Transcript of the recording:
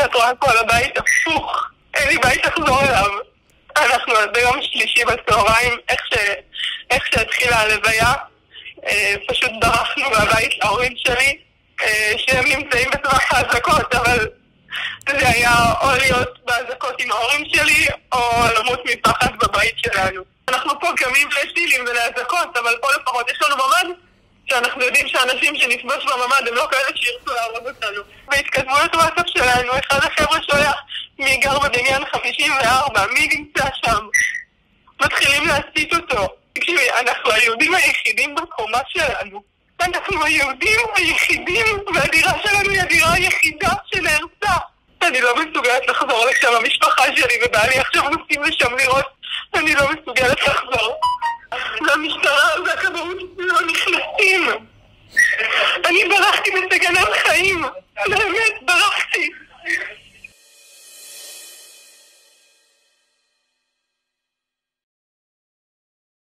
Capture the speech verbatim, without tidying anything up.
שאת רואה כל הבית הפוך, אין לי בית לחזור אליו. אנחנו ביום שלישי בצהריים, איך, ש... איך שהתחילה הלוויה, פשוט ברחנו מהבית להורים שלי, שהם נמצאים בטווח האזעקות, אבל זה היה או להיות באזעקות עם ההורים שלי, או למות מפחד בבית שלנו. אנחנו פה קמים לטילים ולאזעקות, אבל פה לפחות יש לנו ממ"ד, שאנחנו יודעים שאנשים שנפגוש בממ"ד הם לא כאלה שירצו להרוג אותנו. בהתכתבויות וואטסאפ שלנו, אחד החבר'ה שולח מי גר בבניין חמישים וארבע, מי נמצא שם? מתחילים להסית אותו. תקשיבי, אנחנו היהודים היחידים בקומה שלנו. אנחנו היהודים היחידים, והדירה שלנו היא הדירה היחידה שנהרסה. אני לא מסוגלת לחזור לשם, המשפחה שלי ובעלי עכשיו נוסעים לשם לראות. אני לא מסוגלת לחזור. והמשטרה והכבאות לא נכנסים. אני ברחתי בסכנת חיים. באמת, ברחתי.